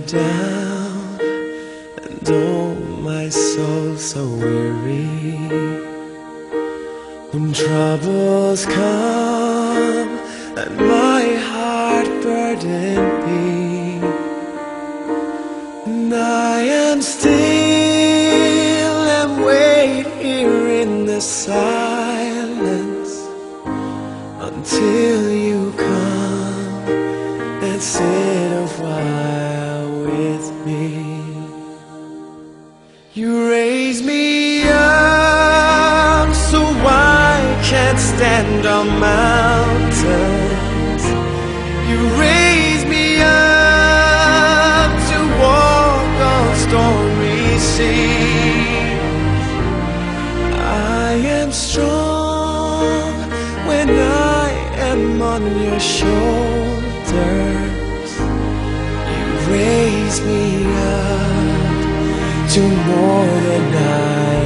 down, and oh, my soul so weary. When troubles come and my heart burden be, and I am still and wait here in the silence until you come and sit a while with me. You raise me up so I can't stand on mountains. You raise me up to walk on stormy seas. I am strong when I am on your shoulders. You raise me up to more than I